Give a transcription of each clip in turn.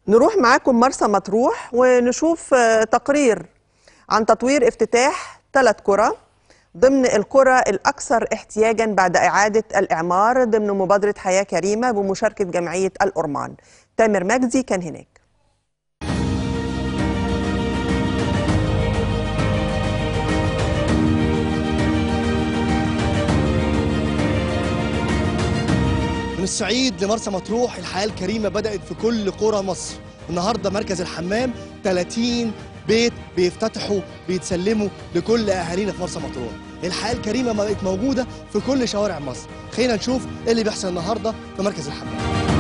نروح معاكم مرسى مطروح ونشوف تقرير عن تطوير افتتاح 3 قرى ضمن القرى الأكثر احتياجاً بعد إعادة الإعمار ضمن مبادرة حياة كريمة بمشاركة جمعية الأورمان. تامر مجدي كان هناك. من الصعيد لمرسى مطروح الحياة الكريمة بدأت في كل قرى مصر. النهارده مركز الحمام 30 بيت بيفتتحوا بيتسلموا لكل أهالينا في مرسى مطروح. الحياة الكريمة بقت موجودة في كل شوارع مصر. خلينا نشوف ايه اللي بيحصل النهارده في مركز الحمام.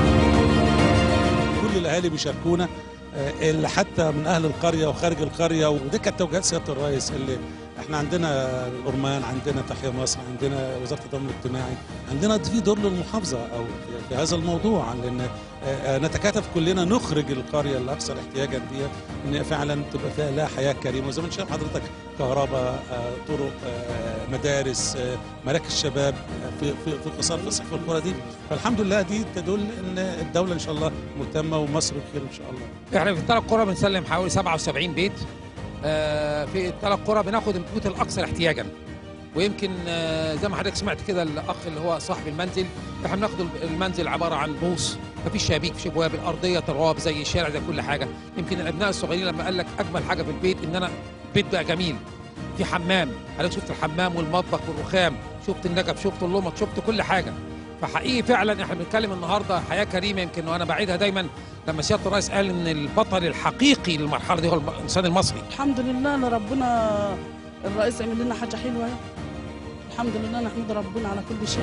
كل الأهالي بيشاركونا، اللي حتى من أهل القرية وخارج القرية، ودي كانت توجيهات سيادة الرئيس. اللي احنا عندنا الأورمان، عندنا تحيا مصر، عندنا وزارة التضامن الاجتماعي، عندنا في دور للمحافظة أو في هذا الموضوع، لأن نتكاتف كلنا نخرج القرية الأكثر احتياجا دي إن فعلا تبقى فيها لها حياة كريمة. وزي ما شايف حضرتك كهرباء، طرق، مدارس، مراكز شباب في قصار فسح في القرى دي. فالحمد لله دي تدل ان الدولة ان شاء الله مهتمة ومصر بخير ان شاء الله. احنا في ال3 قرى بنسلم حوالي 77 بيت. في ال3 قرى بناخد البيوت الاكثر احتياجا، ويمكن زي ما حضرتك سمعت كده الاخ اللي هو صاحب المنزل، احنا بناخد المنزل عباره عن بوص، مفيش شبابيك، مفيش ابواب، الارضيه تراب زي الشارع زي كل حاجه. يمكن الابناء الصغيرين لما قال لك اجمل حاجه في البيت ان انا بيت بقى جميل، في حمام، حضرتك شفت الحمام والمطبخ والرخام، شفت النجف، شفت اللمط، شفت كل حاجه. فحقيقي فعلا احنا بنتكلم النهارده حياه كريمه. يمكن وانا بعيدها دايما لما سياده الرئيس قال ان البطل الحقيقي للمرحله دي هو الانسان المصري. الحمد لله ان ربنا الرئيس عمل لنا حاجه حلوه. الحمد لله نحمد ربنا على كل شيء.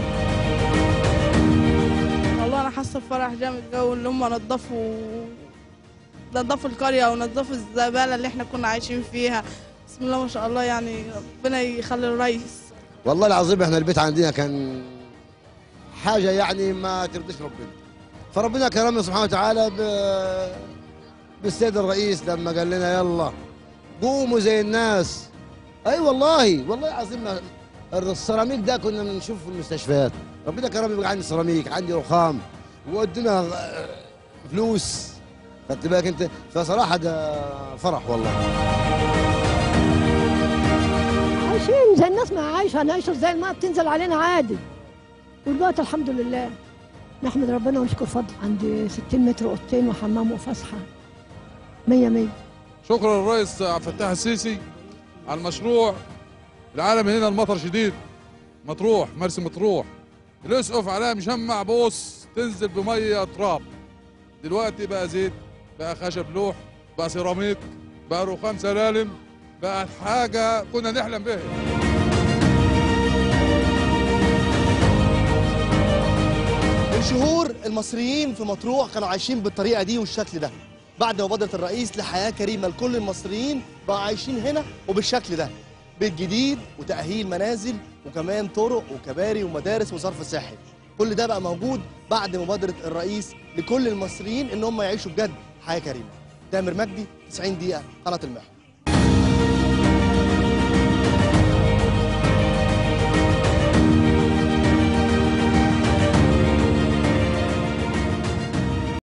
والله انا حاسه بفرح جامد جو اللي هم نظفوا القريه ونظفوا الزباله اللي احنا كنا عايشين فيها. بسم الله ما شاء الله، يعني ربنا يخلي الرئيس. والله العظيم احنا البيت عندنا كان حاجه يعني ما ترضيش ربنا، فربنا كرمنا سبحانه وتعالى بالسيد الرئيس لما قال لنا يلا قوموا زي الناس. اي والله العظيم السيراميك ده كنا بنشوفه في المستشفيات. ربنا كرمني بقى عندي سيراميك، عندي رخام، وادونا فلوس. خدت بالك انت؟ فصراحه ده فرح والله. عايشين زي الناس ما عايشه، هنعيش زي الماء بتنزل علينا عادي. والوقت الحمد لله نحمد ربنا ونشكر فضل. عندي 60 متر، اوضتين وحمام وفسحه 100. شكرا للرئيس عبد الفتاح السيسي على المشروع. العالم هنا المطر شديد، مطروح مرسى مطروح الاسقف عليها مشمع بوص تنزل بميه تراب. دلوقتي بقى زيت، بقى خشب لوح، بقى سيراميك، بقى رخام سلالم، بقت حاجه كنا نحلم بها. من شهور المصريين في مطروح كانوا عايشين بالطريقه دي والشكل ده. بعد مبادره الرئيس لحياه كريمه لكل المصريين بقوا عايشين هنا وبالشكل ده، بيت جديد وتاهيل منازل وكمان طرق وكباري ومدارس وصرف صحي. كل ده بقى موجود بعد مبادره الرئيس لكل المصريين ان هم يعيشوا بجد حياه كريمه. تامر مجدي، 90 دقيقه، قناه المحور.